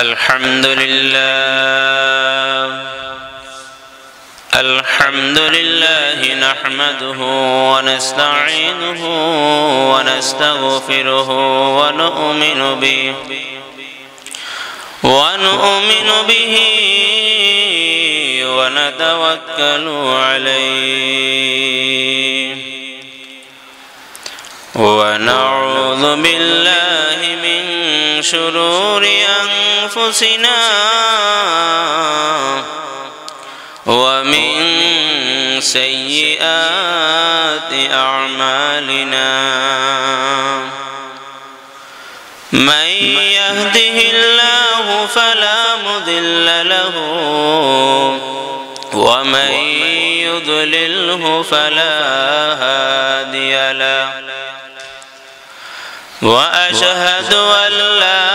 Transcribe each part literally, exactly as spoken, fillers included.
الحمد لله الحمد لله نحمده ونستعينه ونستغفره ونؤمن به ونؤمن به ونتوكل عليه ونعوذ بالله من شرور أنفسنا ومن سيئات أعمالنا من يهده الله فلا مضل له ومن يضلله فلا هادي له وأشهد أن لا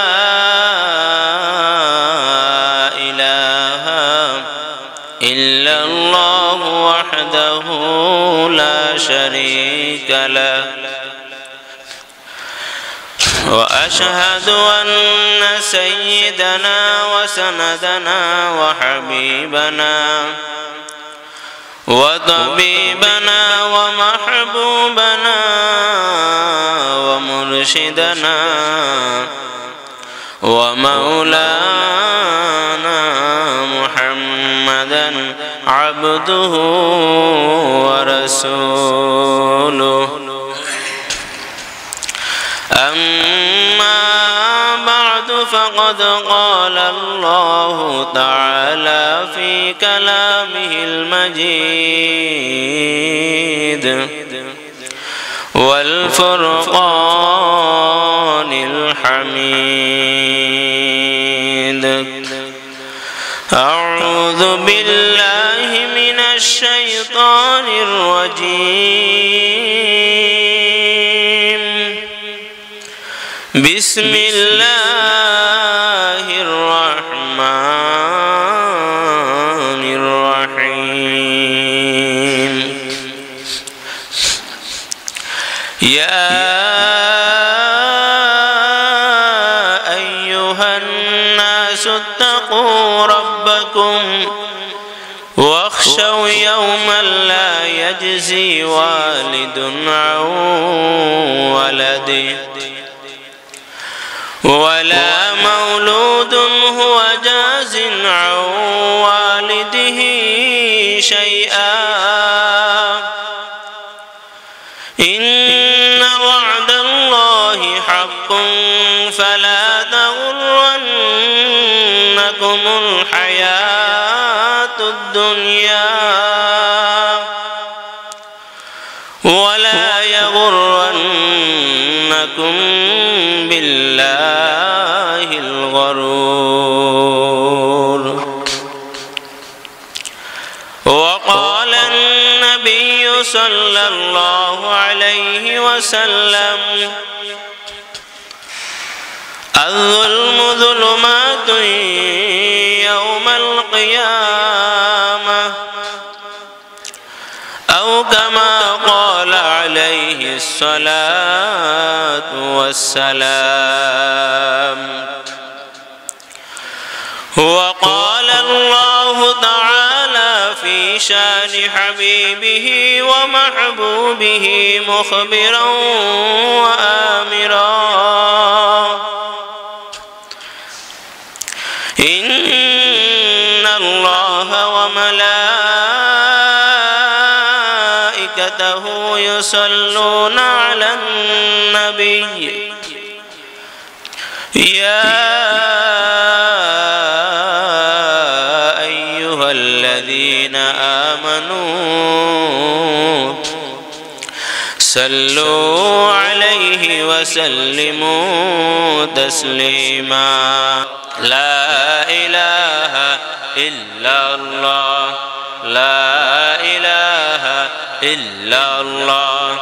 إله إلا الله وحده لا شريك له وأشهد أن سيدنا وسندنا وحبيبنا وطبيبنا ومحبوبنا ومرشدنا ومولانا محمدا عبده ورسوله أما بعد فقد قال الله تعالى في كلامه المجيد والفرقان الحميد أعوذ بالله من الشيطان الرجيم بسم الله الرحمن الرحيم يا أيها الناس اتقوا ربكم واخشوا يوما لا يجزي والد عن ولده ولا مولود هو جاز عن والده شيئا إن وعد الله حق فلا تغرنكم الحياة الدنيا ولا يغرنكم بالله الغرور وقال النبي صلى الله عليه وسلم الظلم ظلمات يوم القيامة أو كما قال عليه الصلاة والسلام وقال الله تعالى في شان حبيبه ومحبوبه مخبرا وآمرا إن الله وملائكته يصلون على النبي يا أيها الذين آمنوا صلوا عليه وسلموا تسليما لا إله إلا الله لا إله إلا الله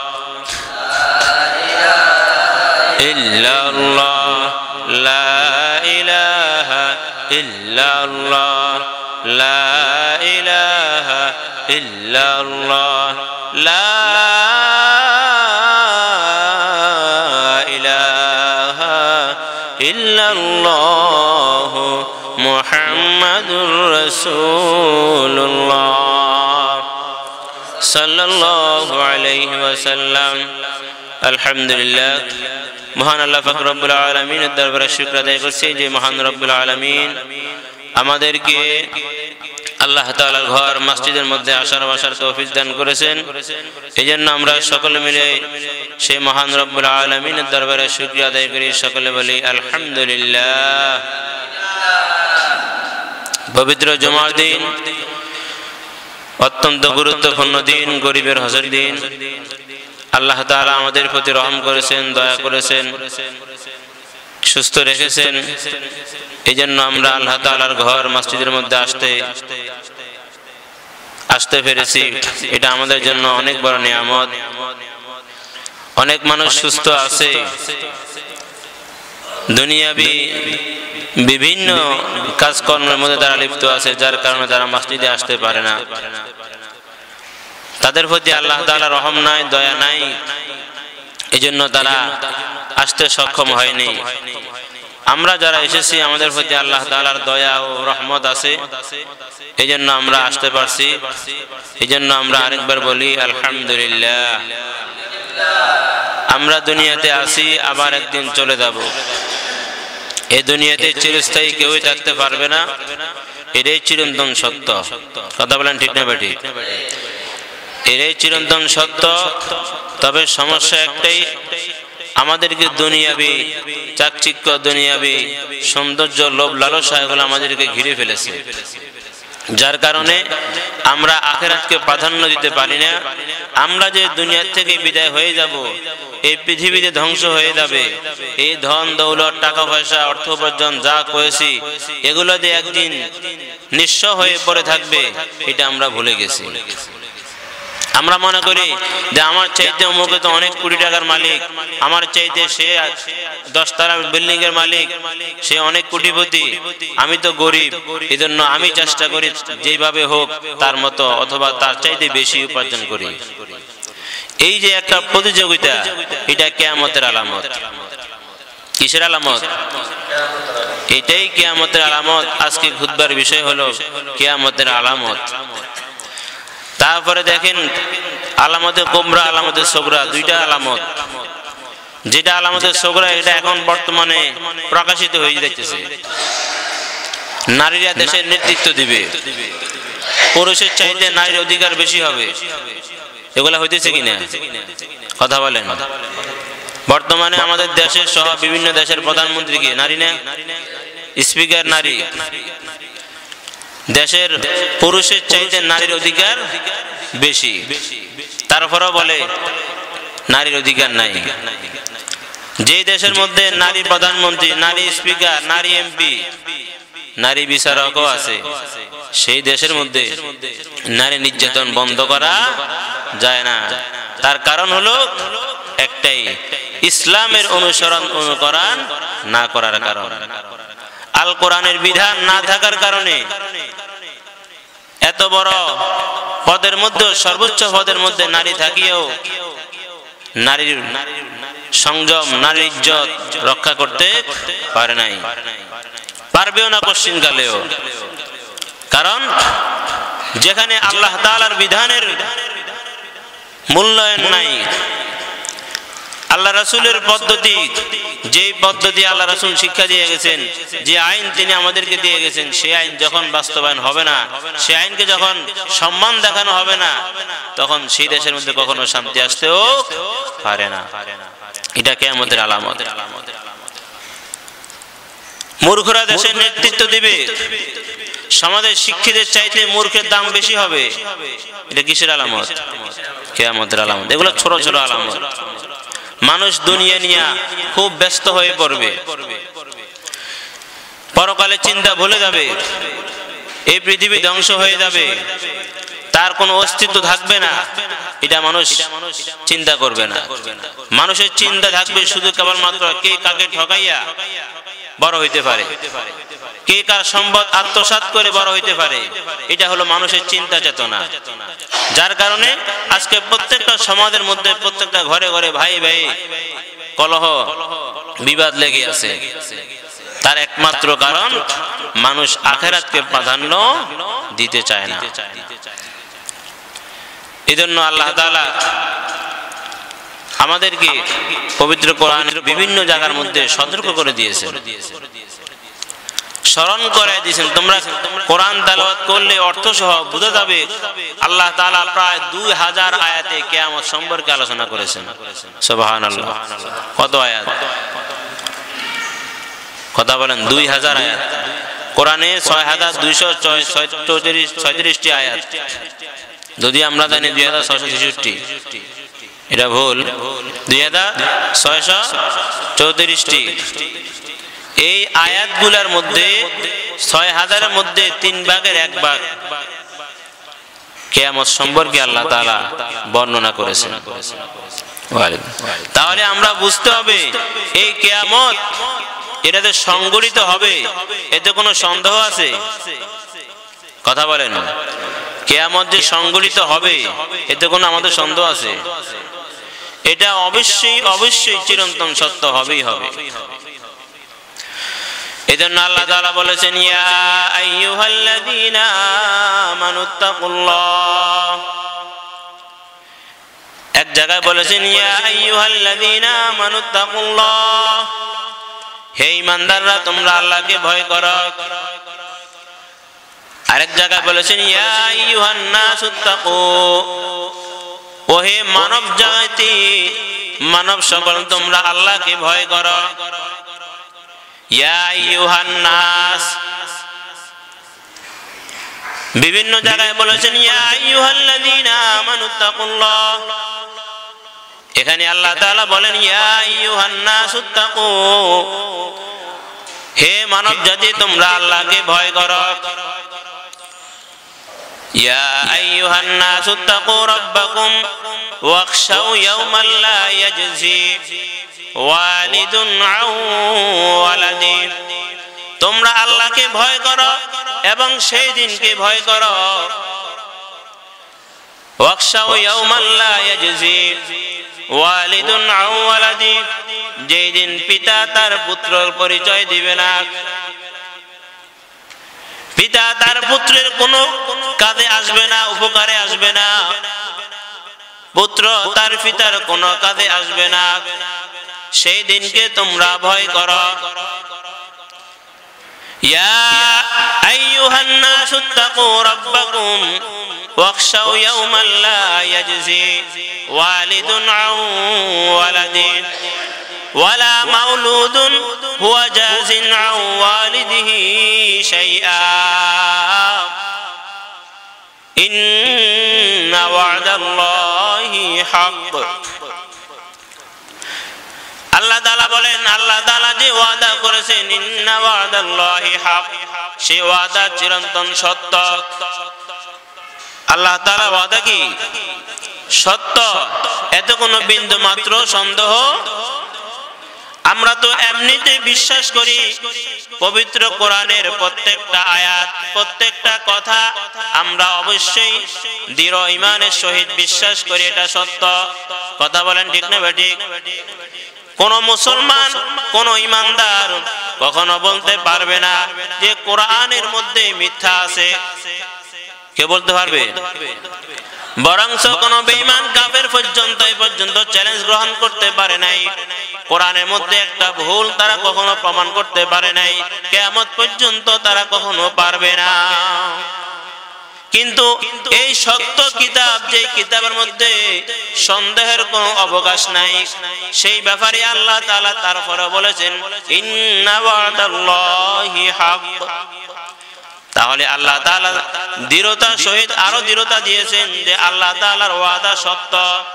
إلا الله لا إله إلا الله لا إله إلا الله لا إله إلا الله মুহাম্মাদুর রাসূলুল্লাহ সাল্লাল্লাহু আলাইহি ওয়াসাল্লাম। আলহামদুলিল্লাহ, মহান আল্লাহ পাক রব্বুল আলামিনের দরবারে শুকর আদায় করছি যে মহান রব্বুল আলামিন আমাদেরকে আল্লাহ তাআলার ঘর মসজিদের মধ্যে আসার বসার তৌফিক দান করেছেন। এজন্য আমরা সকলে মিলে সেই মহান রব্বুল আলামিনের দরবারে শুকরিয়া আদায় করি, সকলে বলি আলহামদুলিল্লাহ। পবিত্র জুমার দিন, অত্যন্ত গুরুত্বপূর্ণ দিন, গরিবের হজের দিন। আল্লাহ তাআলা আমাদের প্রতি রহম করেছেন, দয়া করেছেন, সুস্থ রেখেছেন। এই জন্য আমরা আল্লাহ তাআলার ঘর মসজিদের মধ্যে আসতে আসতে পেরেছি। এটা আমাদের জন্য অনেক বড় নিয়ামত। অনেক মানুষ সুস্থ আছে, দুনিয়াবি বিভিন্ন কাজকর্মের মধ্যে তারা লিপ্ত আছে, যার কারণে তারা মসজিদে আসতে পারে না। তাদের প্রতি আল্লাহ তাআলার রহম নাই, দয়া নাই, এজন্য তারা আসতে সক্ষম হয়নি। আমরা যারা এসেছি আমাদের প্রতি আল্লাহ তাআলার দয়া ও রহমত আছে, এজন্য আমরা আসতে পারছি। এজন্য আমরা আরেকবার বলি আলহামদুলিল্লাহ। আমরা দুনিয়াতে আসি, আবার একদিন চলে যাব। এই দুনিয়াতে চিরস্থায়ী কেউই থাকতে পারবে না, এটাই চিরন্তন সত্য। কথা বলেন ঠিক না বেঠিক? এটাই চিরন্তন সত্য। তবে সমস্যা একটাই, আমাদেরকে দুনিয়াবি চাকচিক্য, দুনিয়াবি সৌন্দর্য, লোভ লালসা এগুলো আমাদেরকে ঘিরে ফেলেছে, যার কারণে আমরা আখিরাতকে প্রাধান্য দিতে পারি না। আমরা যে দুনিয়া থেকে বিদায় হয়ে যাব, এই পৃথিবীতে ধ্বংস হয়ে যাবে, এই ধন দৌলত, টাকা পয়সা, অর্থ উপার্জন যা করেছি এগুলো দিয়ে একদিন নিঃস্ব হয়ে পড়ে থাকবে, এটা আমরা ভুলে গেছি। আমরা মনে করি যে আমার চাইতে অমুকে তো অনেক কোটি টাকার মালিক, আমার চাইতে সে দশতলা বিল্ডিং এর মালিক, সে অনেক কোটিপতি, আমি তো গরিব। এজন্য আমি চেষ্টা করি যেভাবে হোক তার মতো অথবা তার চাইতে বেশি উপার্জন করি। এই যে একটা প্রতিযোগিতা, এটা কিয়ামতের আলামত। কিসের আলামত? এটাই কিয়ামতের আলামত। আজকে খুতবার বিষয় হলো কিয়ামতের আলামত। তারপরে দেখেন আলামতে কুবরা, আলামতে সুগরা, দুইটা আলামত। যেটা আলামতে সুগরা এটা এখন বর্তমানে প্রকাশিত হয়ে যাচ্ছে। নারীরা দেশের নেতৃত্ব দিবে, পুরুষের চাইতে নারীর অধিকার বেশি হবে। এগুলা হইতেছে কিনা? কথা বলেন। বর্তমানে আমাদের দেশের সহ বিভিন্ন দেশের প্রধানমন্ত্রী কি নারী না? স্পিকার নারী। দেশের পুরুষের চাইতে নারীর অধিকার বেশি, তারপরেও বলে নারীর অধিকার নাই। যে দেশের মধ্যে নারী প্রধানমন্ত্রী, নারী স্পিকার, নারী এমপি, নারী বিচারকও আছে, সেই দেশের মধ্যে নারী নির্যাতন বন্ধ করা যায় না। তার কারণ হলো একটাই, ইসলামের অনুসরণ অনুকরণ না করার কারণ। আল কোরআনের বিধান না থাকার কারণে এত বড় পদের মধ্যে, সর্বোচ্চ পদের মধ্যে নারী থাকিয়েও নারীর সংযম, নারীর ইজ্জত রক্ষা করতে পারে নাই, পারবেও না পশ্চিমকালেও। কারণ যেখানে আল্লাহ তাআলার বিধানের মূল্যায়ন নাই, আল্লাহ রাসূলের পদ্ধতি, যেই পদ্ধতি আল্লাহ রাসূল শিক্ষা দিয়ে গেছেন, যে আইন তিনি আমাদেরকে দিয়ে গেছেন, সেই আইন যখন বাস্তবায়ন হবে না, সেই আইনকে যখন সম্মান দেখানো হবে না, তখন সেই দেশের মধ্যে কখনো শান্তি আসতেও পারে না। এটা কিয়ামতের আলামত। মূর্খরা দেশের নেতৃত্ব দিবে, সমাজের শিক্ষিতের চাইতে মূর্খের দাম বেশি হবে। এটা কিসের আলামত? কিয়ামতের আলামত। এগুলো ছোট ছোট আলামত। মানুষ দুনিয়া নিয়ে খুব ব্যস্ত হয়ে পড়বে, পরকালের চিন্তা ভুলে যাবে, এই পৃথিবী ধ্বংস হয়ে যাবে, তার কোনো অস্তিত্ব থাকবে না, এটা মানুষ চিন্তা করবে না। মানুষের চিন্তা থাকবে শুধু কেবলমাত্র কে কাকে ঠকাইয়া বড় হইতে পারে, কে কার সম্পদ আত্মসাৎ করে বড় হইতে পারে। এটা হলো মানুষের চিন্তা চেতনা। যার কারণে আজকে প্রত্যেকটা সমাজের মধ্যে, প্রত্যেকটা ঘরে ঘরে ভাই ভাই কলহ, বিবাদ লেগে আছে। তার একমাত্র কারণ মানুষ আখিরাতকে প্রাধান্য দিতে চায় না। এজন্য আল্লাহ তাআলা আমাদেরকে পবিত্র কোরআনের বিভিন্ন জায়গার মধ্যে সতর্ক করে দিয়েছেন, স্মরণ করে দিয়েছেন। তোমরা কোরআন তেলাওয়াত করলে অর্থ সহ বুঝে যাবে। আল্লাহ তাআলা প্রায় দুই হাজার আয়াতে কিয়ামত সম্পর্কে আলোচনা করেছেন। সুবহানাল্লাহ, কত আয়াত? কথা বলেন, দুই হাজার আয়াত। কোরআনে ছয় হাজার দুইশো চৌত্রিশ ছয়ত্রিশটি আয়াত, যদি আমরা জানি দুই হাজার ছয়শো ছেষট্টি, এটা ভুল। দুই হাজার ছয়শ চৌত্রিশটি এই আয়াতগুলোর মধ্যে ছয় হাজারের মধ্যে তিন ভাগের এক ভাগ কিয়ামত সম্পর্কে আল্লাহ তাআলা বর্ণনা করেছেন। তাহলে আমরা বুঝতে হবে এই কিয়ামত এটাতে সংগঠিত হবে, এতে কোনো সন্দেহ আছে? কথা বলেন, কিয়ামত যে সংগঠিত হবে এতে কোনো আমাদের সন্দেহ আছে? এটা অবশ্যই অবশ্যই চিরন্তন সত্য হবেই হবে। এজন্য আল্লাহ তাআলা বলেছেন, ইয়া আইয়ুহাল্লাযীনা আমানুত্তাকুল্লাহ। এক জায়গায় বলেছেন, ইয়া আইয়ুহাল্লাযীনা আমানুত্তাকুল্লাহ, হে ঈমানদাররা তোমরা আল্লাহকে ভয় করো। আরেক জায়গায় বলেছেন, ইয়া আইয়ুহান নাসুত্তাকু, ও হে মানব জাতি, মানব সকল তোমরা আল্লাহকে ভয় করো। ইয়া আইয়ুহান নাস, বিভিন্ন জায়গায় বলেছেন ইয়া আইয়ুহাল্লাযীনা আমানুত্তাকুল্লাহ। এখানে আল্লাহ তাআলা বলেন ইয়া আইয়ুহান নাসুত্তাকু, হে মানব জাতি তোমরা আল্লাহকে ভয় করো। ইয়া আইয়ুহান নাসুত্তাকু রাব্বাকুম ওয়াখশাউ ইয়াওমান লা ইয়াজজি ওয়ালিদুন আন ওয়ালাদি, তোমরা আল্লাহকে ভয় করো এবং সেই দিনকে ভয় করো। ওয়াখশাউ ইয়াওমান লা ইয়াজজি ওয়ালিদুন আন ওয়ালাদি, যেই দিন পিতা তার পুত্রের পরিচয় দিবে না, পিতা তার পুত্রের কোনো কাজে আসবে না, উপকারে আসবে না, পুত্র তার পিতার কোনো কাজে আসবে না, সেই দিনকে তোমরা ভয় করো। ইয়া আইয়ুহান নাসুত্তাকু রাব্বাকুম ওয়াখশাউ ইয়াওমান লা ইয়াজজি ওয়ালিদুন আন ওয়ালাদি ওয়ালা মাউলুদুন হুয়া জাযিন আন ওয়ালিদিহি শাইআ ইন্না ওয়া'দাল্লাহি হাক্ক। আল্লাহ তাআলা বলেন, আল্লাহ তাআলা যে ওয়াদা করেছেন ইন্না ওয়া'দাল্লাহি হাক্ক, সেই ওয়াদা চিরন্তন সত্য। আল্লাহ তাআলা ওয়াদা কি সত্য, এতে কোনো বিন্দু মাত্র সন্দেহ। আমরা তো এমনিতে বিশ্বাস করি পবিত্র কোরআনের প্রত্যেকটা আয়াত, প্রত্যেকটা কথা আমরা অবশ্যই দৃঢ় ঈমানের সহিত বিশ্বাস করি এটা সত্য। কথা বলেন ঠিক না বেঠিক? কোন মুসলমান, কোন ঈমানদার কখনো বলতে পারবে না যে কোরআনের মধ্যে মিথ্যা আছে। কে বলতে পারবে? বরঞ্চ কোন বেঈমান কাফের পর্যন্ত এই পর্যন্ত চ্যালেঞ্জ গ্রহণ করতে পারে নাই, কোরআনের মধ্যে একটা ভুল তারা কখনো প্রমাণ করতে পারে নাই, কিয়ামত পর্যন্ত তারা কখনো পারবে না। কিন্তু এই সত্য কিতাব, যে কিতাবের মধ্যে সন্দেহের কোনো অবকাশ নাই, সেই ব্যাপারে আল্লাহ তাআলা তারপরে বলেছেন ইন্না ওয়া'দাল্লাহি হাক্ক। তাহলে আল্লাহ তাআলা দৃঢ়তার সহিত আরো দৃঢ়তা দিয়েছেন যে আল্লাহ তাআলার ওয়াদা সত্য।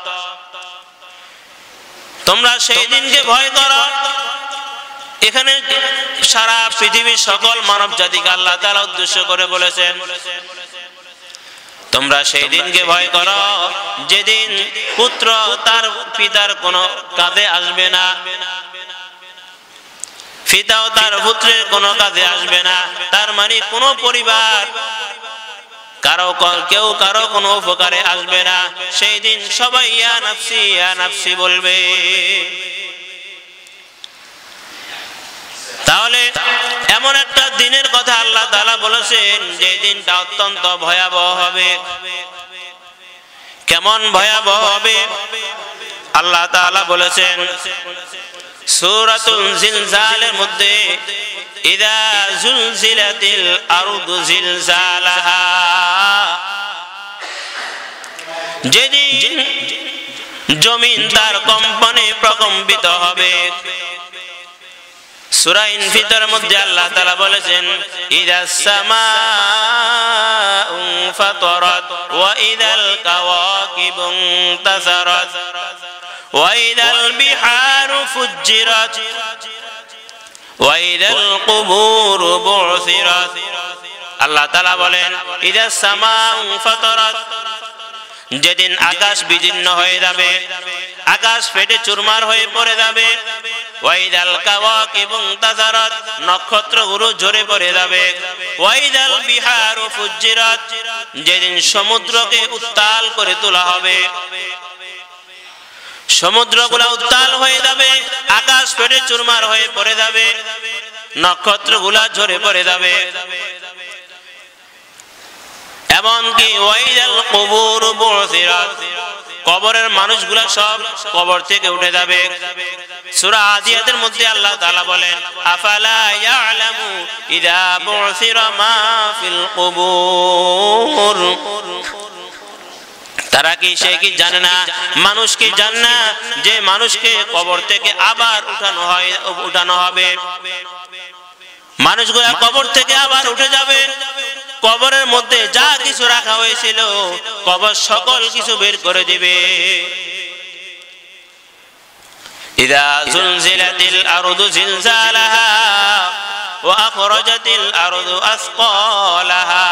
তোমরা সেই দিনকে ভয় করো। এখানে সারা পৃথিবীর সকল মানব জাতিকে আল্লাহ তাআলা উদ্দেশ্য করে বলেছেন তোমরা সেই দিনকে ভয় করো যেদিন পুত্র তার পিতার কোনো কাজে আসবে না, পিতাও তার পুত্রের কোনো কাজে আসবে না। তার মানে কোনো পরিবার কারো কেউ কারো কোনো উপকারে আসবে না। সেই দিন সবাই ইয়া নাফসি ইয়া নাফসি বলবে। তাহলে এমন একটা দিনের কথা আল্লাহ তাআলা বলেছেন যে দিনটা অত্যন্ত ভয়াবহ হবে। কেমন ভয়াবহ হবে আল্লাহ তাআলা বলেছেন সূরাতুল জিলজালের মধ্যে, ইযা জুলজিলাতিল আরদু জিলজালাহা, যেদিন জমিন তার কম্পনে প্রকম্পিত হবে। সূরা ইনফিতারের মধ্যে আল্লাহ তাআলা বলেছেন ইযাস সামাউ ফাতারাত ওয়া ইযাল কাওয়াকিবু ইনতাসারাত ওয়া ইযাল বিহারু ফুজ্জিরাত ওয়া ইযাল কুবুরু বু'সিরাত। আল্লাহ তাআলা বলেন ইযাস সামাউ ফাতারাত, যেদিন আকাশ বিদীর্ণ হয়ে যাবে, আকাশ ফেটে চুরমার হয়ে পড়ে যাবে। ওয়াইদাল কাওয়াকিবু ইনতাসারাত, নক্ষত্রগুলো ঝরে পড়ে যাবে। ওয়াইদাল বিহারু ফুজ্জিরাত, যেদিন সমুদ্রকে উত্তাল করে তোলা হবে, সমুদ্রগুলো উত্তাল হয়ে যাবে, আকাশ ফেটে চুরমার হয়ে পড়ে যাবে, নক্ষত্রগুলো ঝরে পড়ে যাবে। এমনকি ওয়াইদাল কুবুরু বু'সিরাত, কবরের মানুষগুলা সব কবর থেকে উঠে যাবে। সূরা আদিয়াতের মধ্যে আল্লাহ তাআলা বলেন আফালা ইয়ালামু ইযা বু'সিরা মা ফিল কুবুর, তারা কি সে কি জানে না, মানুষ কি জানে না যে মানুষকে কবর থেকে আবার উঠানো হয় উঠানো হবে। মানুষগুলা কবর থেকে আবার উঠে যাবে, কবরের মধ্যে যা কিছু রাখা হয়েছিল কবর সকল কিছু বের করে দিবে। ইযা জুলজিলাতিল আরদু জিলজালাহা ওয়া আখরাজাতিল আরদু আসকালাহা,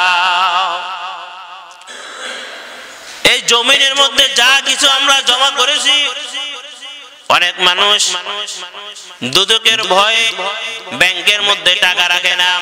এই জমিনের মধ্যে যা কিছু আমরা জমা করেছি, অনেক মানুষ দুদকের ভয়ে ব্যাংকের মধ্যে টাকা রাখে না,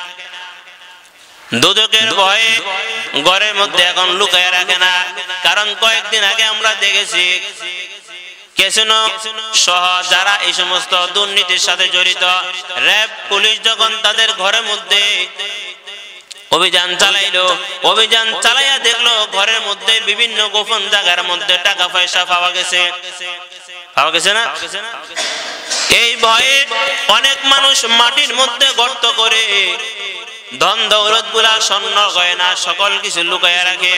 দুদকের ভয়ে ঘরের মধ্যে এখন লুকায় রাখে না। কারণ কয়েকদিন আগে আমরা দেখেছি ক্যাসিনো সহ যারা এই সমস্ত দুর্নীতির সাথে জড়িত, র্যাব পুলিশ যখন তাদের ঘরের মধ্যে অভিযান চালাইলো, অভিযান চালাইয়া দেখলো ঘরের মধ্যে বিভিন্ন গোপন জায়গার মধ্যে টাকা পয়সা পাওয়া গেছে, পাওয়া গেছে না। এই ভয়ে অনেক মানুষ মাটির মধ্যে গর্ত করে ধন দৌলত গুলা, স্বর্ণ গয়না সকল কিছু লুকাইয়া রাখে।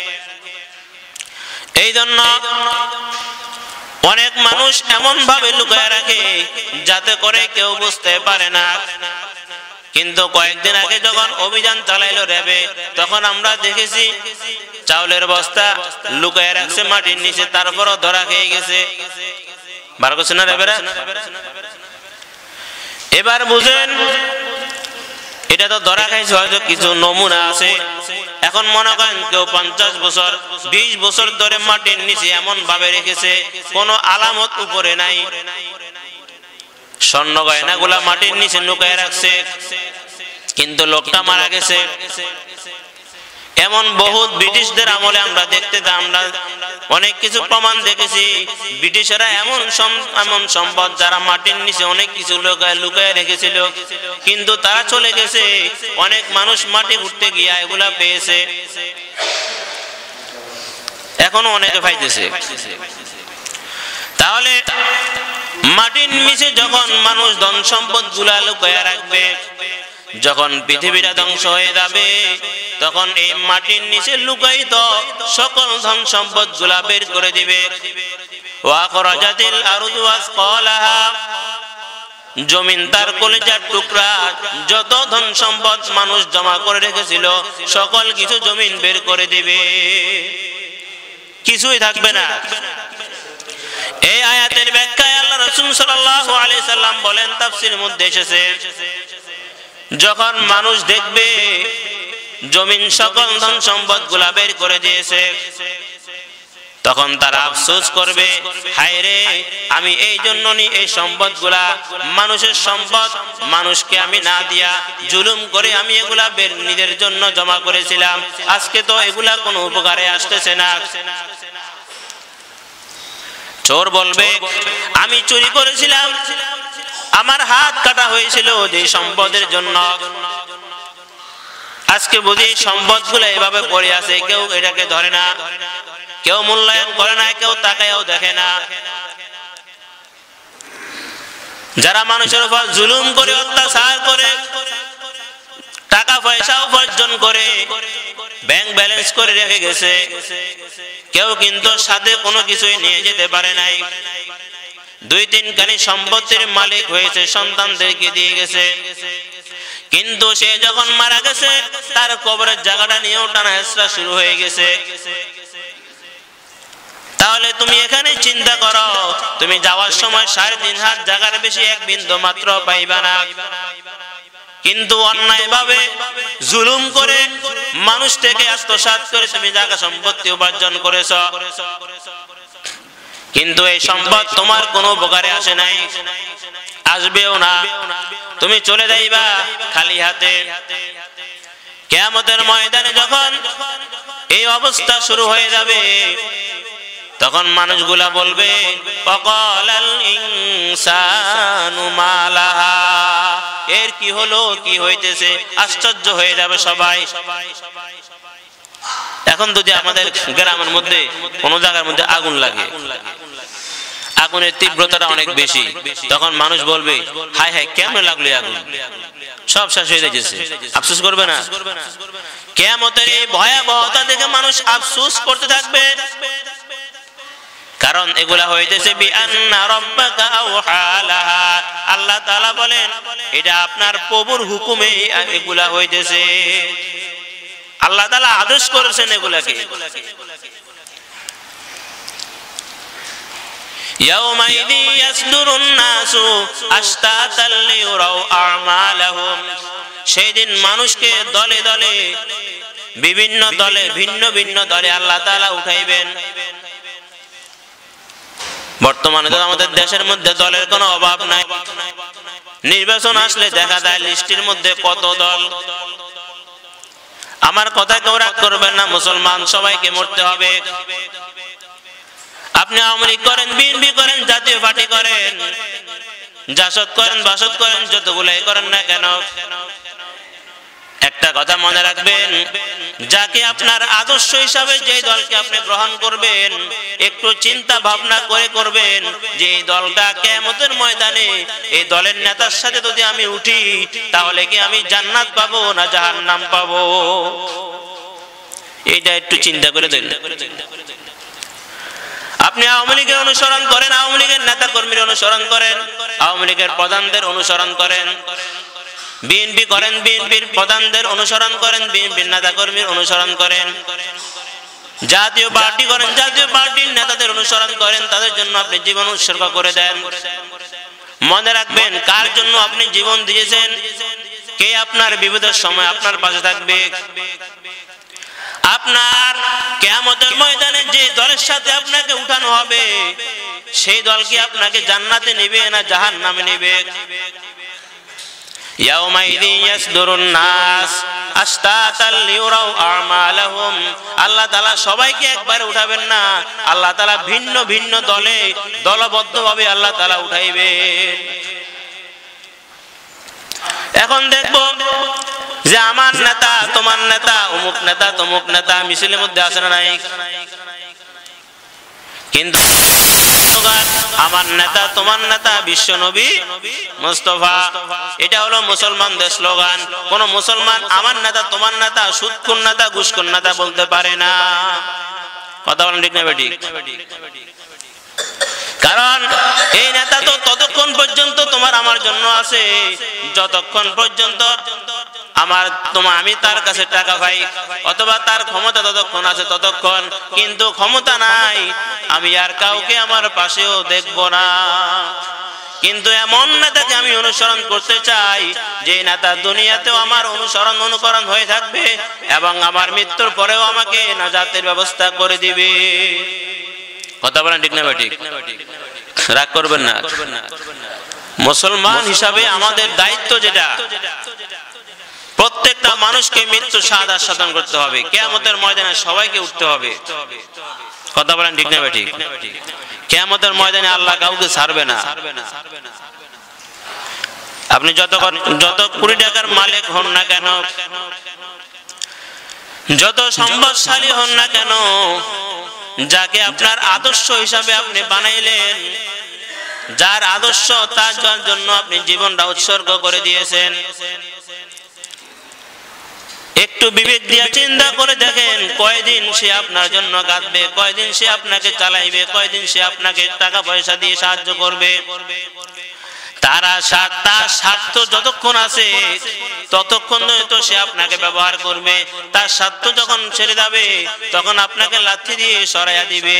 এই জন্য অনেক মানুষ এমন ভাবে লুকাইয়া রাখে যাতে করে কেউ বুঝতে পারে না। কিন্তু কয়েকদিন আগে যখন অভিযান চালাইলো র্যাবে, তখন আমরা দেখেছি চাউলের বস্তা লুকাইয়া রাখছে মাটির নিচে, তারপরও ধরা খেয়ে গেছে। বার করছে না র্যাবেরা? এবার বুঝেন এটা তো ধরা খাইছে, হয়তো কিছু নমুনা আছে। এখন মনে করেন কেউ পঞ্চাশ বছর বিশ বছর ধরে মাটির নিচে এমন ভাবে রেখেছে, কোনো আলামত উপরে নাই, স্বর্ণ গয়না গুলা মাটির নিচে লুকায় রাখছে, কিন্তু লোকটা মারা গেছে। এমন বহুত ব্রিটিশদের আমলে আমরা দেখতে আমরা অনেক কিছু প্রমাণ দেখেছি। ব্রিটিশরা এমন এমন সম্পদ যারা মাটির নিচে অনেক কিছু লুকায় লুকায় রেখেছিল, কিন্তু তারা চলে গেছে, অনেক মানুষ মাটি উঠতে গিয়া এগুলা পেয়েছে, এখনো অনেকে পাইতেছে। তাহলে মাটির নিচে যখন মানুষ ধন সম্পদ গুলা লুকায় রাখবে, যখন পৃথিবীটা ধ্বংস হয়ে যাবে, তখন এই মাটির নিচে লুকায়িত সকল ধন সম্পদ গুলা বের করে দিবে। ওয়া আখরাজাতিল আরদু আসকালাহা, জমিন তার কলিজার টুকরা যত ধন সম্পদ মানুষ জমা করে রেখেছিল সকল কিছু জমিন বের করে দিবে, কিছুই থাকবে না। এই আয়াতের ব্যাখ্যায় আল্লাহ রাসূল সাল্লাল্লাহু আলাইহি সাল্লাম বলেন, তাফসীরের মধ্যে এসেছে, যখন মানুষ দেখবে জমিন সকল ধন সম্পদ গুলা বের করে দিয়েছে, তখন তারা আফসোস করবে, হায় রে, আমি এই জন্য নি এই সম্পদ গুলা, মানুষের সম্পদ মানুষকে আমি না দিয়া জুলুম করে আমি এগুলা বের নিজের জন্য জমা করেছিলাম, আজকে তো এগুলা কোনো উপকারে আসতেছে না। চোর বলবে, আমি চুরি করেছিলাম, আমার হাত কাটা হয়েছিল যে সম্পদের জন্য, আজকে বুঝি সম্পদগুলো এভাবে পড়ে আছে, কেউ এটাকে ধরে না, কেউ মূল্যায়ন করে না, কেউ তাকায়ও দেখে না। যারা মানুষের উপর জুলুম করে, অত্যাচার করে, টাকা পয়সা উপার্জন করে, ব্যাংক ব্যালেন্স করে রেখে গেছে, কেউ কিন্তু সাথে কোনো কিছুই নিয়ে যেতে পারে নাই। দুই তিন খানি সম্পত্তির মালিক হয়েছে, সন্তানদেরকে দিয়ে গেছে, কিন্তু সে যখন মারা গেছে তার কবরের জায়গাটা নিয়েও টানা হেঁচড়া শুরু হয়ে গেছে। তাহলে তুমি এখানে চিন্তা করো, তুমি যাওয়ার সময় সাড়ে তিন হাত জায়গার বেশি এক বিন্দু মাত্র পাইবা না, কিন্তু অন্যায় ভাবে জুলুম করে মানুষ থেকে আত্মসাৎ করে তুমি জায়গা সম্পত্তি উপার্জন করেছ, কিন্তু এই সম্পদ তোমার কোনো উপকারে আসে নাই, আসবেও না। তুমি চলে যাইবা খালি হাতে। কিয়ামতের ময়দানে যখন এই অবস্থা শুরু হয়ে যাবে, তখন মানুষগুলা বলবে ওয়াকালাল ইনসানু মা লাহা, এর কি হলো, কি হইতেছে, আশ্চর্য হয়ে যাবে সবাই। এখন যদি আমাদের গ্রামের মধ্যে কোন জায়গার মধ্যে আগুন লাগে, আগুনের তীব্রতাটা অনেক বেশি, তখন মানুষ বলবে হায় হায় কেমন লাগলো আগুন, সব শেষ হয়ে যাচ্ছে, আফসোস করবে না? কিয়ামতের এই ভয়াবহতা দেখে মানুষ আফসোস করতে থাকবে, কারণ এগুলা হইতেছে বিআন্না রাব্বাকা আওহা লাহা, আল্লাহ তাআলা বলেন এটা আপনার প্রভুর হুকুমে এগুলা হইতেছে, আল্লাহ তাআলা আদেশ করেছেন এগুলাকে। ইয়াউমাইযি ইয়াসদুরুন নাসু আশতাতাল লিয়ুরাউ আমালাহুম, সেই দিন মানুষকে দলে দলে, বিভিন্ন দলে, ভিন্ন ভিন্ন দলে আল্লাহ তাআলা উঠাইবেন। বর্তমানে তো আমাদের দেশের মধ্যে দলের কোনো অভাব নাই, নির্বাচন আসলে দেখা যায় লিস্টের মধ্যে কত দল। আমার কথা কেউ রাগ করবেন না, মুসলমান সবাইকে মরতে হবে। আপনি আওয়ামী লীগ করেন, বিএনপি করেন, জাতীয় পার্টি করেন, জাসদ করেন, বাসদ করেন, যতগুলাই করেন না কেন, একটা কথা মনে রাখবেন, যাকে আপনার আদর্শ হিসাবে যে দলকে আপনি গ্রহণ করবেন, একটু চিন্তা ভাবনা করে করবেন যে এই দলটা কিয়ামতের ময়দানে এই দলের নেতার সাথে যদি আমি উঠি তাহলে কি আমি জান্নাত পাবো না জাহান্নাম পাবো, এইটা একটু চিন্তা করে দেন। আপনি আওয়ামী লীগের অনুসরণ করেন, আওয়ামী লীগের নেতা কর্মীর অনুসরণ করেন, আওয়ামী লীগের প্রধানদের অনুসরণ করেন, বিএনপি করেন, বিএনপির প্রধানদের অনুসরণ করেন, বিএনপির নেতা কর্মীর অনুসরণ করেন, জাতীয় পার্টি করেন, জাতীয় পার্টির নেতাদের অনুসরণ করেন, তাদের জন্য আপনি জীবন উৎসর্গ করে দেন। মনে রাখবেন কার জন্য আপনি জীবন দিয়েছেন, কে আপনার বিপদের সময় আপনার পাশে থাকবে। আপনার কিয়ামতের ময়দানে যে দলের সাথে আপনাকে উঠানো হবে সেই দল কি আপনাকে জান্নাতে নেবে না জাহান্নামে নেবে? ইয়াউমাইযি ইয়াসদুরুন নাস আশতাতাল লিয়ুরাউ আমালাহুম, আল্লাহ তাআলা সবাইকে একবারে উঠাবেন না, আল্লাহ তাআলা ভিন্ন ভিন্ন দলে দলবদ্ধভাবে আল্লাহ তাআলা উঠাইবেন। এখন দেখবো যে আমার নেতা, তোমার নেতা, অমুক নেতা, তমুক নেতা মিছিলের মধ্যে আসে না নাই, কিন্তু আমার নেতা, তোমার নেতা বিশ্ব নবী মুস্তাফা, এটা হলো মুসলমানদের স্লোগান। কোন মুসলমান আমার নেতা, তোমার নেতা, সুদখোর নেতা, ঘুষখোর নেতা বলতে পারে না। কথা বলেন ঠিক না বেঠিক? কারণ এই নেতা তো ততক্ষণ পর্যন্ত তোমার আমার জন্য আছে যতক্ষণ পর্যন্ত আমার তোমার আমি তার কাছে টাকা পাই, অথবা তার ক্ষমতা ততক্ষণ আছে ততক্ষণ, কিন্তু ক্ষমতা নাই আমি আর কাউকে আমার পাশেও দেখব না। কিন্তু এমন নেতাকে আমি অনুসরণ করতে চাই যে নেতা দুনিয়াতেও আমার অনুসরণ অনুকরণ হয়ে থাকবে এবং আমার মৃত্যুর পরেও আমাকে নাজাতের ব্যবস্থা করে দিবে। কথা বলেন ঠিক না বেঠিক? রাগ করবেন না। মুসলমান হিসাবে আমাদের দায়িত্ব যেটা, প্রত্যেকটা মানুষকে মৃত্যু শাহাদাত সাধন করতে হবে, কিয়ামতের ময়দানে সবাইকে উঠতে হবে। কথা বলেন ঠিক না বেঠিক? কিয়ামতের ময়দানে আল্লাহ কাউকে ছাড়বে না। আপনি যত যত কোটি টাকার মালিক হন না কেন, যত সম্পদশালী হন না কেন, যাকে আপনার আদর্শ হিসাবে আপনি বানাইলেন, যার আদর্শ তার জন্য আপনি জীবনটা উৎসর্গ করে দিয়েছেন, একটু বিবেক দিয়ে চিন্তা করে দেখেন কয়দিন সে আপনার জন্য কাঁদবে, কয়দিন সে আপনাকে চালাইবে, কয়দিন সে আপনাকে টাকা পয়সা দিয়ে সাহায্য করবে। তারা তার স্বার্থ যতক্ষণ আছে ততক্ষণ তো সে আপনাকে ব্যবহার করবে, তার স্বার্থ যখন ছেড়ে যাবে তখন আপনাকে লাথি দিয়ে সরাইয়া দিবে,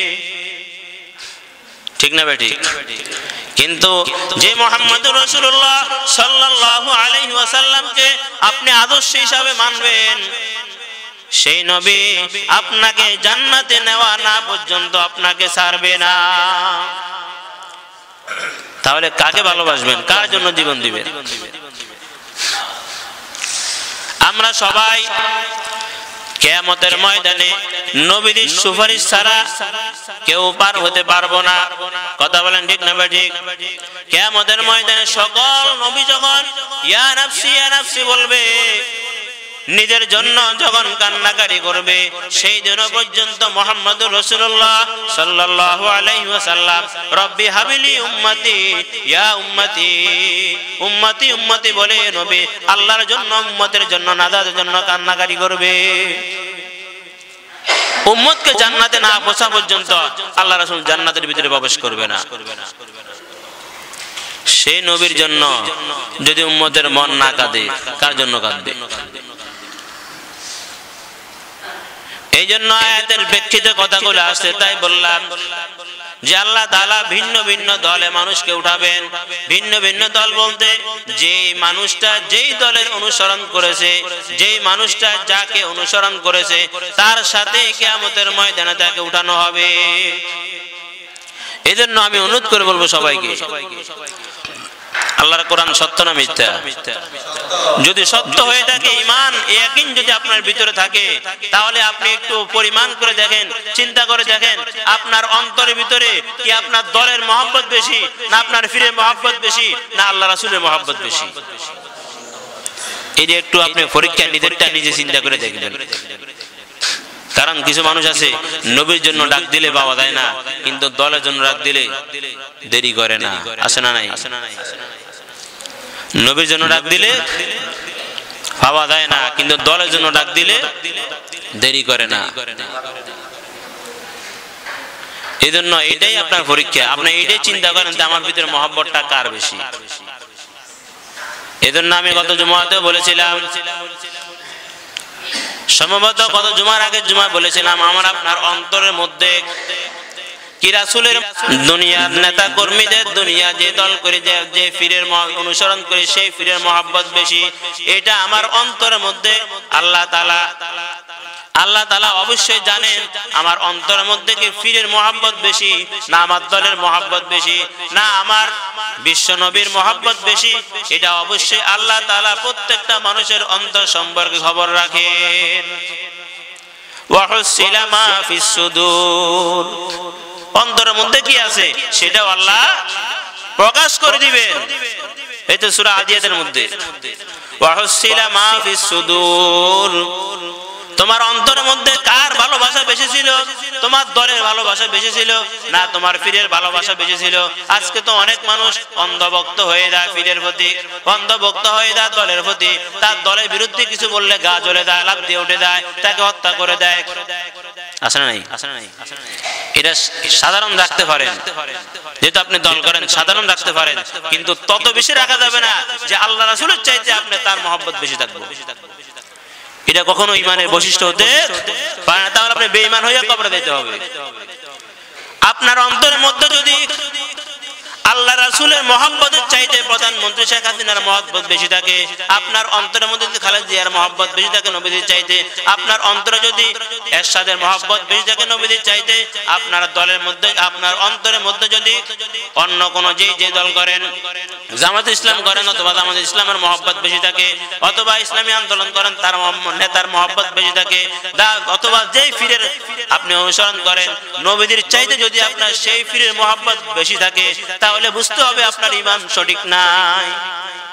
ঠিক না বেটি? কিন্তু যে মুহাম্মদুর রাসূলুল্লাহ সাল্লাল্লাহু আলাইহি ওয়াসাল্লামকে আপনি আদর্শ হিসাবে মানবেন, সেই নবী আপনাকে জান্নাতে নেওয়া না পর্যন্ত আপনাকে ছাড়বে না। তাহলে কাকে ভালোবাসবেন, কার জন্য জীবন দিবেন? আমরা সবাই কিয়ামতের ময়দানে নবীর সুপারিশ ছাড়া কেউ পার হতে পারবো না। কথা বলেন ঠিক না ঠিক? কিয়ামতের ময়দানে সকল নবী যখন ইয়া নাফসি ইয়া নাফসি বলবে, নিজের জন্য যখন কান্নাকারি করবে, সেই দিন পর্যন্ত মুহাম্মদুর রাসূলুল্লাহ সাল্লাল্লাহু আলাইহি ওয়াসাল্লাম রব্বি হাবিলি উম্মতি ইয়া উম্মতি উম্মতি উম্মতি বলে নবী আল্লাহর জন্য উম্মতের জন্য নাজাতের জন্য কান্নাকারি করবে। উম্মতকে জান্নাতে না পৌঁছা পর্যন্ত আল্লাহ রাসূল জান্নাতের ভিতরে প্রবেশ করবে না। সেই নবীর জন্য যদি উম্মতের মন না কাঁদে, কার জন্য কাঁদবে? এই জন্য আয়াতের প্রেক্ষিতে কথাগুলো আসছে, তাই বললাম যে আল্লাহ তাআলা ভিন্ন ভিন্ন দলে মানুষকে উঠাবেন। ভিন্ন ভিন্ন দল বলতে যেই মানুষটা যেই দলের অনুসরণ করেছে, যেই মানুষটা যাকে অনুসরণ করেছে তার সাথে কিয়ামতের ময়দানে তাকে উঠানো হবে। এই জন্য আমি অনুরোধ করে বলবো সবাইকে, আল্লাহর কোরআন সত্য না মিথ্যা? যদি সত্য হয়ে থাকে, ঈমান ইয়াকিন যদি আপনার ভিতরে থাকে, তাহলে আপনি একটু পরিমাণ করে দেখেন, চিন্তা করে দেখেন আপনার অন্তরের ভিতরে কি আপনার দলের মহব্বত বেশি, না আপনার ফিরে মহব্বত বেশি, না আল্লাহ রাসূলের মহব্বত বেশি? এই যে একটু আপনি পরীক্ষা নিজেরটা নিজে চিন্তা করে দেখবেন। কারণ কিছু মানুষ আছে নবীর জন্য ডাক দিলে পাওয়া যায় না, কিন্তু দলের জন্য ডাক দিলে দেরি করে না। আছে না নাই? নবীর জন্য ডাক দিলে পাওয়া যায় না, কিন্তু দলের জন্য ডাক দিলে দেরি করে না। এই জন্য এটাই আপনার পরীক্ষা, আপনি এটাই চিন্তা করেন যে আমার ভিতরে মহব্বতটা কার বেশি। এই জন্য আমি গত জুমাতেও বলেছিলাম, সম্ভবত গত জুমার আগের জুমায় বলেছিলাম, আমার আপনার অন্তরের মধ্যে কি রাসূলের দুনিয়ার নেতা কর্মীদের দুনিয়া যে দল করে যে ফিরের অনুসরণ করে সেই ফিরের মহব্বত বেশি, এটা আমার অন্তরের মধ্যে আল্লাহ তাআলা আল্লাহ তাআলা অবশ্যই জানেন আমার অন্তরের মধ্যে কি ফিরের মহব্বত বেশি, না আমার দলের মহব্বত বেশি, না আমার বিশ্ব নবীর মহব্বত বেশি। এটা অবশ্যই আল্লাহ তাআলা প্রত্যেকটা মানুষের অন্তর সম্পর্কে খবর রাখেন। ওয়াহুসিলা মা ফিস সুদূর, অন্তরের মধ্যে কি আছে সেটাও আল্লাহ প্রকাশ করে দিবেন। এই তো সূরা আদিয়াতের মধ্যে ওয়াহুসিলা মা ফিস সুদূর, তোমার অন্তরের মধ্যে কার ভালোবাসা বেশি ছিল? তোমার দলের ভালোবাসা বেশি ছিল, না তোমার পীরের ভালোবাসা বেশি ছিল? আজকে তো অনেক মানুষ অন্ধভক্ত হয়ে যায় পীরের প্রতি, অন্ধভক্ত হয়ে যায় দলের প্রতি। তার দলের বিরুদ্ধে কিছু বললে গা জ্বলে যায়, লাফ দিয়ে উঠে যায়, তাকে হত্যা করে দেয়। আছে না নাই? এটা সাধারণ রাখতে পারেন, যেহেতু আপনি দল করেন সাধারণ রাখতে পারেন, কিন্তু তত বেশি রাখা যাবে না যে আল্লাহ রাসূলের চাইতে আপনি তার মহব্বত বেশি থাকবে। এটা কখনো ঈমানের বৈশিষ্ট্য হতে পারে না, তাহলে আপনি বেঈমান হয়ে কবরে যেতে হবে। আপনার অন্তরের মধ্যে যদি আল্লাহ রাসূলের মহব্বতের চাইতে প্রধানমন্ত্রী শেখ হাসিনার মহব্বত বেশি থাকে, আপনার অন্তরের মধ্যে যদি খালেদা জিয়ার মহব্বত বেশি থাকে নবীদের চাইতে, আপনার অন্তরে যদি এরশাদের মহব্বত বেশি থাকে নবীদের চাইতে, আপনার দলের মধ্যে আপনার অন্তরের মধ্যে যদি অন্য কোন যেই যে দল করেন, জামাত ইসলাম করেন অথবা জামাত ইসলামের মহব্বত বেশি থাকে, অথবা ইসলামী আন্দোলন করেন তার নেতার মহব্বত বেশি থাকে, অথবা যেই ফিরের আপনি অনুসরণ করেন নবীদের চাইতে যদি আপনার সেই ফিরের মহব্বত বেশি থাকে, তাহলে বুঝতে হবে আপনার ঈমান সঠিক নাই।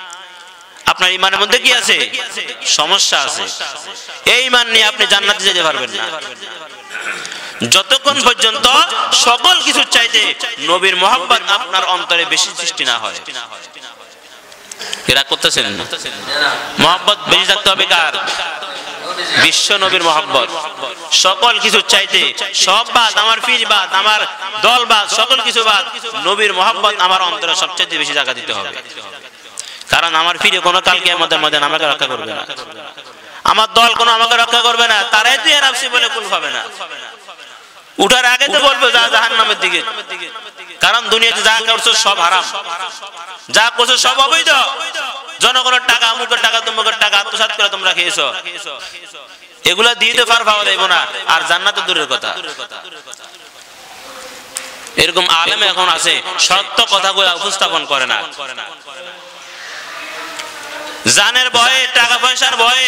আপনার ইমানের মধ্যে কি আছে? সমস্যা আছে। এই ইমান নিয়ে আপনি জান্নাতে যেতে পারবেন না যতক্ষণ পর্যন্ত সকল কিছু চাইতে নবীর মহব্বত আপনার অন্তরে বেশি সৃষ্টি না হয়। এরা করতেছেন মহব্বত বেশি থাকতে হবে কার? বিশ্ব নবীর মহব্বত। সকল কিছু চাইতে সব বাদ, আমার পীর বাদ, আমার দল বাদ, সকল কিছু বাদ, নবীর মহব্বত আমার অন্তরে সবচেয়ে বেশি জায়গা দিতে হবে। কারণ আমার পীরে কোনো কাল কিয়ামতের মধ্যে আমাকে রক্ষা করবে না, আমার দল কোনো আমাকে রক্ষা করবে না, তারাই তুই নাফসি বলে কুল পাবে না। উঠার আগে তো বলবো যা জাহান্নামের দিকে। কারণ দুনিয়াতে যা করছো সব হারাম, যা করছো সব অবৈধ। জনগণের টাকা, অমুকের টাকা, তমুকের টাকা আত্মসাৎ করে তোমরা খেয়েছো, এগুলা দিয়ে তো পার পাওয়া যাইব না, আর জান্নাত দূরের কথা। এরকম আলেম এখন আছে সত্য কথাগুলো উপস্থাপন করে না, জানের ভয়ে, টাকা পয়সার ভয়ে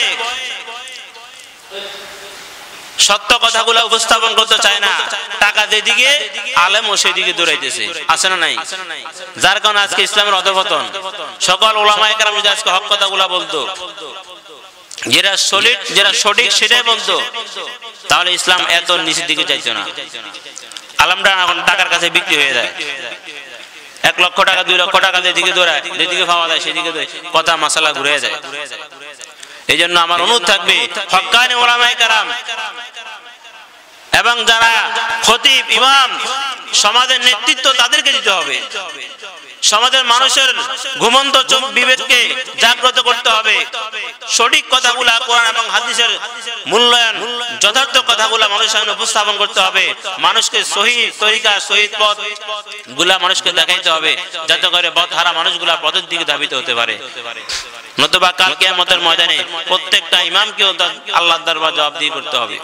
সত্য কথাগুলো উপস্থাপন করতে চায় না। টাকা যেদিকে আলেমও সেদিকে দৌড়াইতেছে, আছে না নাই? যার কারণে আজকে ইসলামের অধঃপতন। সকল উলামায়ে কেরাম যদি আজকে হক কথাগুলো বলতো, যেটা সলিড, যেটা সঠিক সেটাই বলতো, তাহলে ইসলাম এত নিচের দিকে যাইতো না। আলেমরা এখন টাকার কাছে বিক্রি হয়ে যায়। এক লক্ষ টাকা, দুই লক্ষ টাকা যেদিকে দৌড়ায়, যেদিকে পাওয়া যায় সেদিকে কথা মাসালা ঘুরে যায়। এই জন্য আমার অনুরোধ থাকবে, হক্কানি উলামায়ে কেরাম এবং যারা খতিব, ইমাম, সমাজের নেতৃত্ব, তাদেরকে দিতে হবে। সমাজের মানুষের ঘুমন্ত চোখ বিবেককে জাগ্রত করতে হবে। সঠিক কথাগুলা, কোরআন এবং হাদিসের মূল্যায়ন, যথার্থ কথাগুলা মানুষের সামনে উপস্থাপন করতে হবে। মানুষকে সহি তরিকা, সহি পথ গুলা মানুষকে দেখাইতে হবে, যাতে করে পথহারা মানুষগুলা পথের দিকে ধাবিত হতে পারে। নতুবা কাল কিয়ামতের ময়দানে প্রত্যেকটা ইমামকেও আল্লাহর দরবারে জবাবদিহি করতে হবে।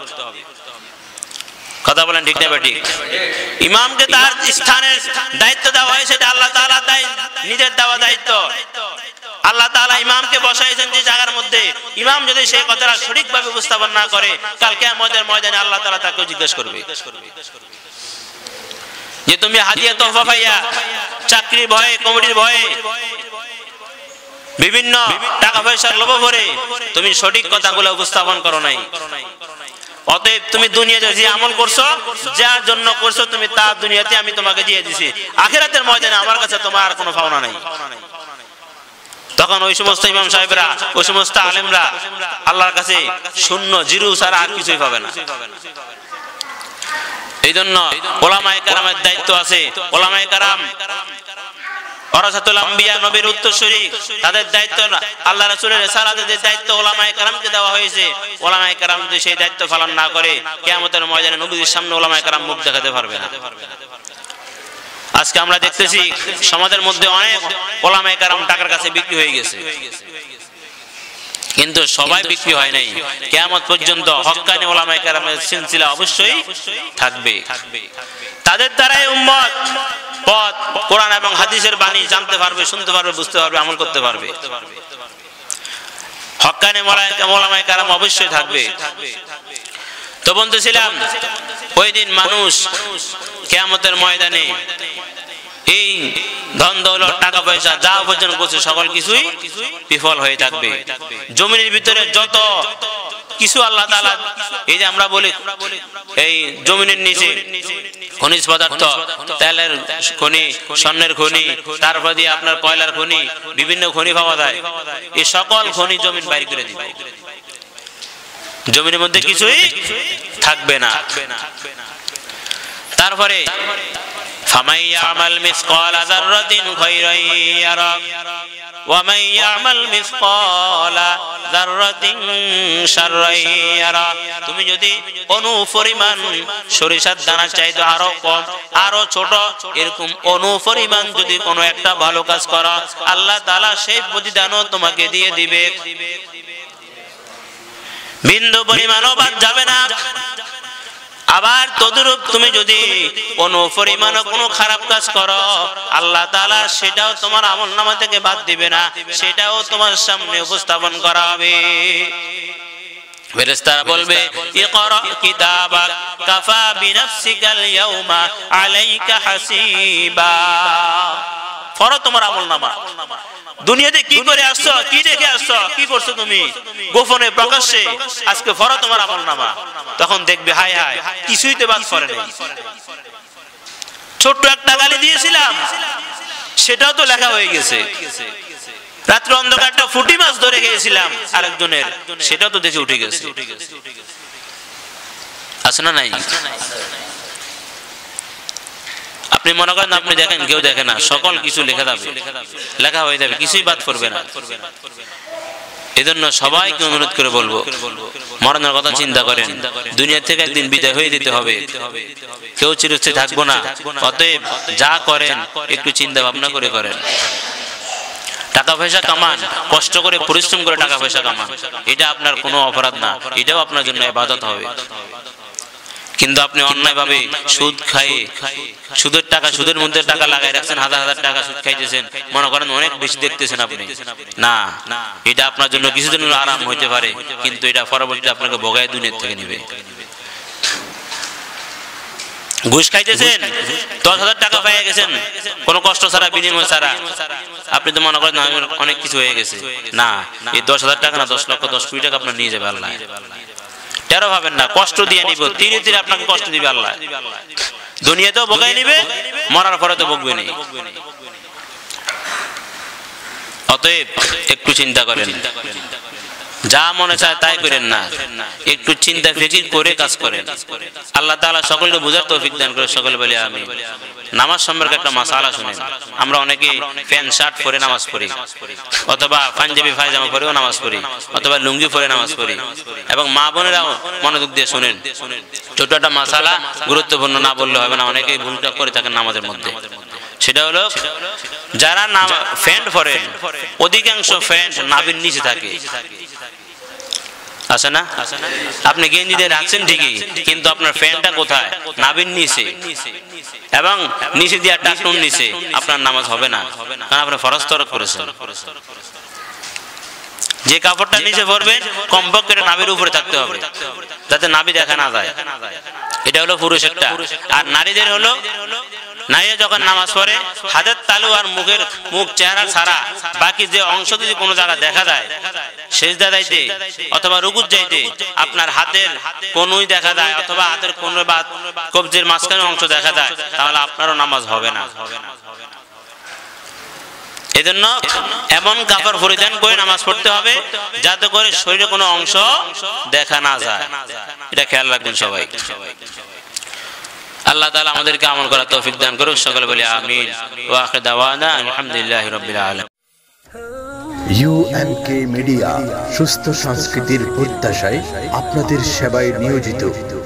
কথা বলেন ঠিক না বেঠিক? ইমামকে তার স্থানের দায়িত্ব দেওয়া হয়, সেটা আল্লাহ তাআলা নিজের দেওয়া দায়িত্ব। আল্লাহ তাআলা ইমামকে বসাইছেন যে জায়গার মধ্যে, ইমাম যদি সেই কথাটা সঠিকভাবে উপস্থাপন না করে, কাল কিয়ামতের ময়দানে আল্লাহ তাআলা তাকে জিজ্ঞেস করবে যে তুমি হাদিয়া তোহফা পাইয়া, চাকরির ভয়ে, কমিটির ভয়ে, বিভিন্ন টাকা পয়সার লোভে পড়ে তুমি সঠিক কথাগুলো উপস্থাপন করো নাই। অতএব তুমি দুনিয়াতে যে আমল করছো, যার জন্য করছো তুমি, তা দুনিয়াতে আমি তোমাকে দিয়ে দিছি, আখিরাতের ময়দানে আমার কাছে তোমার কোনো পাওনা নাই। তখন ওই সমস্ত ইমাম সাহেবরা, ওই সমস্ত আলেমরা আল্লাহর কাছে শূন্য, জিরো ছাড়া আর কিছুই পাবে না। এই জন্য উলামায়ে কেরামের দায়িত্ব আছে। উলামায়ে কেরাম ওয়ারাসাতুল আম্বিয়া, নবীর উত্তরসূরি, তাদের দায়িত্ব আল্লাহ রাসূলের রিসালাতের যে দায়িত্ব উলামায়ে কেরামকে দেওয়া হয়েছে, উলামায়ে কেরাম যদি সেই দায়িত্ব পালন না করে, কিয়ামতের ময়দানে নবীর সামনে উলামায়ে কেরাম মুখ দেখাতে পারবে না। আজকে আমরা দেখতেছি সমাজের মধ্যে অনেক উলামায়ে কেরাম টাকার কাছে বিক্রি হয়ে গেছে, কিন্তু সবাই বিক্রি হয় নাই। কিয়ামত পর্যন্ত হক্কানি উলামায়ে কেরামের সিলসিলা অবশ্যই থাকবে। তাদের দ্বারাই উম্মত পথ, কোরআন এবং হাদিসের বাণী জানতে পারবে, শুনতে পারবে, বুঝতে পারবে, আমল করতে পারবে। হক্কানি উলামায়ে কেরাম অবশ্যই থাকবে। তো বলতেছিলাম, ওই দিন মানুষ কিয়ামতের ময়দানে এই ধন দৌলত, টাকা পয়সা যা উপার্জন করছে সকল কিছুই বিফল হয়ে থাকবে। জমিনের ভিতরে যত কিছু আল্লাহ তাআলা, এই যে আমরা বলি এই জমিনের নিচে খনিজ পদার্থ, তেলের খনি, স্বর্ণের খনি, তারপর দিয়ে আপনার কয়লার খনি, বিভিন্ন খনি পাওয়া যায়, এই সকল খনি জমিন বাইর করে দিবে। জমিনের মধ্যে কিছুই থাকবে না। তারপরে ফামান ইয়ামাল মিসকালা যাররাতিন খায়রান ইয়ারা ওয়া মান ইয়ামাল মিসকালা যাররাতিন শাররান ইয়ারা। তুমি যদি অণু পরিমাণ সরিষার দানা চাইতো আরো কম, আরো ছোট, এরকম অণু পরিমাণ যদি কোনো একটা ভালো কাজ করো, আল্লাহ তাআলা সেই প্রতিদানও তোমাকে দিয়ে দিবে, বিন্দু পরিমাণও বাদ যাবে না। আবার তদরূপ তুমি যদি কোনো পরিমাণ কোনো খারাপ কাজ করো, আল্লাহ তাআলা সেটাও তোমার আমলনামা থেকে বাদ দিবে না, সেটাও তোমার সামনে উপস্থাপন করা হবে। ফেরেশতারা বলবে, ইকরা কিতাবাক কাফা বিনাফসিকাল ইয়াউমা আলাইকা হাসিবা। পড়ো তোমার আমলনামা, দুনিয়াতে কি করে আসছো, কি দেখে আসছো, কি করছো তুমি গোপনে প্রকাশ্যে, আজকে ফরজ তোমার আমলনামা। তখন দেখবে হায় হায় কিছুই তো বাদ পড়ে নাই। ছোট্ট একটা গালি দিয়েছিলাম সেটাও তো লেখা হয়ে গেছে। রাত্র অন্ধকারটা ফুটি মাছ ধরে গিয়েছিলাম আরেকজনের, সেটাও তো দেখে উঠে গেছে। আছে না নাই? আপনি মনে করেন আপনি দেখেন কেউ দেখে না, সকল কিছু লেখা যাবে, লেখা হয়ে যাবে, কিছুই বাদ করবে না। এজন্য সবাইকে অনুরোধ করে বলবো মরণের কথা চিন্তা করেন। দুনিয়া থেকে একদিন বিদায় হয়ে যেতে হবে, কেউ চিরস্থায়ী থাকবো না। অতএব যা করেন একটু চিন্তা ভাবনা করে করেন। টাকা পয়সা কামান, কষ্ট করে পরিশ্রম করে টাকা পয়সা কামান, এটা আপনার কোনো অপরাধ না, এটাও আপনার জন্য ইবাদত হবে। কিন্তু আপনি অন্যায় ভাবে সুদ খাইয়ে, সুদের টাকা, সুদের মধ্যে টাকা লাগাই রাখছেন, হাজার হাজার টাকা সুদ খাইতেছেন, মনে করেন অনেক বেশি দেখতেছেন আপনি। না, এটা আপনার জন্য কিছুদিন আরাম হইতে পারে, কিন্তু এটা পরবর্তীতে আপনাকে ভোগায় দুনিয়া থেকে নিবে। ঘুষ খাইতেছেন, দশ হাজার টাকা পেয়ে গেছেন কোনো কষ্ট ছাড়া, বিনিময় ছাড়া, আপনি তো মনে করেন অনেক কিছু হয়ে গেছে। না, এই দশ হাজার টাকা না, দশ লক্ষ দশ কোটি টাকা আপনার নিয়ে যাবে আল্লাহ। তেরো ভাবেন না, কষ্ট দিয়ে নিব, ধীরে ধীরে আপনাকে কষ্ট দিবে আল্লাহ। দুনিয়াতেও ভোগাই নিবে, মরার পরে তো ভোগবে নেই। অতএব একটু চিন্তা করেন, যা মনে চায় তাই করেন না, একটু চিন্তা ফিকির করে কাজ করেন। আল্লাহ তাআলা সকলকে বোঝার তৌফিক দান করে। সকলে বলি আমিন। নামাজ সম্পর্কে একটা মাসালা শুনেন। আমরা অনেকে প্যান্ট শার্ট পরে নামাজ পড়ি, অথবা পাঞ্জাবি পায়জামা পরেও নামাজ পড়ি, অথবা লুঙ্গি পরে নামাজ পড়ি। এবং মা বোনেরাও মনোযোগ দিয়ে শুনেন, ছোট একটা মাসালা, গুরুত্বপূর্ণ না বললে হবে না, অনেকেই ভুলটা করে থাকেন নামাজের মধ্যে। সেটা হলো যারা প্যান্ট পরেন, অধিকাংশ প্যান্ট নাভির নিচে থাকে, আছে না? আপনি গেঞ্জি দিয়ে রাখছেন ঠিকই, কিন্তু আপনার প্যান্টটা কোথায়? নাভির নিচে, এবং নিচে দিয়ে টাকনুন নিচে। আপনার নামাজ হবে না, কারণ আপনি ফরজ তরক করেছেন। যে কাপড়টা নিচে পরবেন কমপক্ষে নাভির উপরে থাকতে হবে, যাতে নাভি দেখা না যায়। এটা হলো পুরুষেরটা। আর নারীদের হলো, নারীরা যখন নামাজ পড়ে হাতের তালু আর মুখের মুখ চেহারা ছাড়া বাকি যে অংশ যদি কোনো জায়গা দেখা যায়, সেজদা যাইতে অথবা রুকুত যাইতে আপনার হাতের কোনই দেখা যায়, অথবা হাতের কোন বা কবজির মাঝখানে অংশ দেখা যায়, তাহলে আপনারও নামাজ হবে না। এজন্য এমন কাপড় পরিধান করে নামাজ পড়তে হবে যাতে করে শরীরে কোনো অংশ দেখা না যায়। এটা খেয়াল রাখবেন সবাই। আল্লাহ তাআলা আমাদেরকে আমল করার তৌফিক দান করুন। সকলে বলি আমিন। ওয়া আখির দাওয়ানা আলহামদুলিল্লাহি রাব্বিল আলামিন। ইউএমকে মিডিয়া সুস্থ সংস্কৃতির প্রত্যাশায় আপনাদের সেবায় নিয়োজিত।